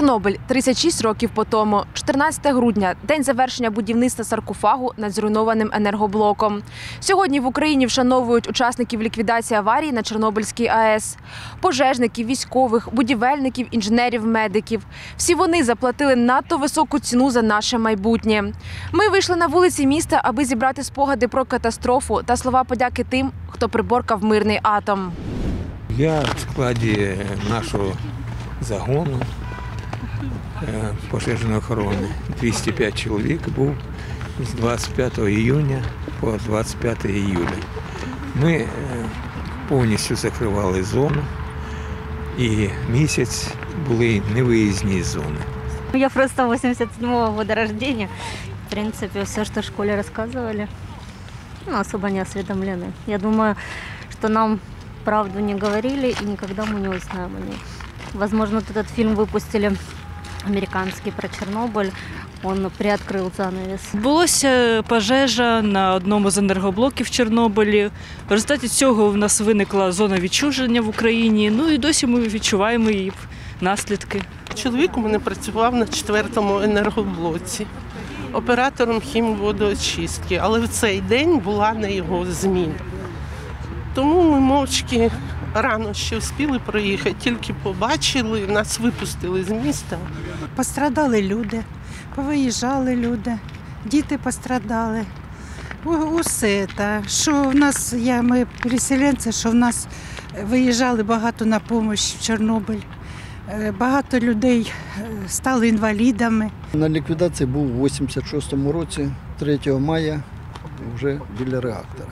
Чорнобиль – 36 років по тому. 14 грудня – день завершення будівництва саркофагу над зруйнованим енергоблоком. Сьогодні в Україні вшановують учасників ліквідації аварії на Чорнобильській АЕС. Пожежників, військових, будівельників, інженерів, медиків. Всі вони заплатили надто високу ціну за наше майбутнє. Ми вийшли на вулиці міста, аби зібрати спогади про катастрофу та слова подяки тим, хто приборкав мирний атом. Я в складі нашого загону пожежної охорони. 205 чоловік був з 25 июня по 25 июля. Ми повністю закривали зону і місяць були невиїзні зони. Я просто 87-го года рождения. В принципе, все, что в школе рассказывали, особо не осведомлены. Я думаю, что нам правду не говорили и никогда мы не узнаем о ней. Возможно, вот этот фильм выпустили американский про Чорнобиль, он приоткрыл занавес. Відбулася пожежа на одному з енергоблоків в Чорнобилі. В результаті цього в нас виникла зона відчуження в Україні. Ну і досі ми відчуваємо її наслідки. Чоловік у мене працював на 4-му енергоблоці оператором хімводоочистки, але в цей день була не його зміна. Тому ми мовчки рано ще встигли проїхати, тільки побачили, нас випустили з міста. Пострадали люди, повиїжджали люди, діти пострадали. Усе те, що в нас, ми переселенці, що в нас виїжджали багато на допомогу в Чорнобиль. Багато людей стали інвалідами. На ліквідації був у 86-му році, 3 мая, вже біля реактора.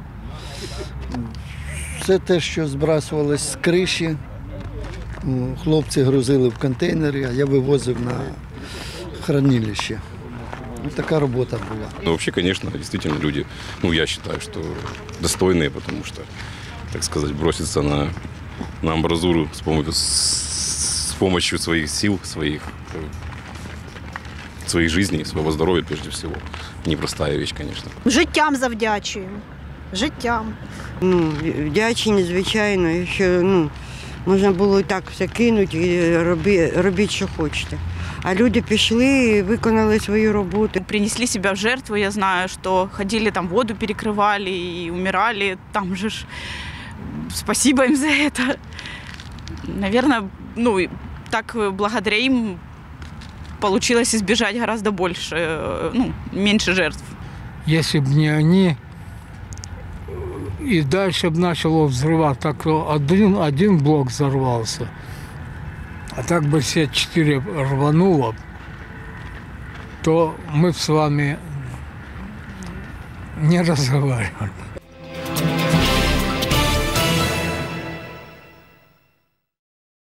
Все те, що збрасувалось з криші, хлопці грузили в контейнери, а я вивозив на хранилище. Така робота була. Ну, вообще, конечно, действительно люди, я считаю, что достойные, потому что, так сказать, броситься на амбразуру с помощью своих сил, своих жизней, своего здоровья, прежде всего. Непростая вещь, конечно. Життям завдячуємо. Життям. Вдячні, звичайно, що можна було і так все кинути і робіть, що хочете. А люди пішли і виконали свою роботу. Принесли себя в жертву, я знаю, что ходили там воду перекрывали и умирали, там же ж спасибо им за это. Наверное, так благодаря им получилось избежать гораздо больше, меньше жертв. Если бы не они, и дальше бы начало взрывать, так один блок взорвался, а так бы все 4 рвануло, то мы бы с вами не разговаривали.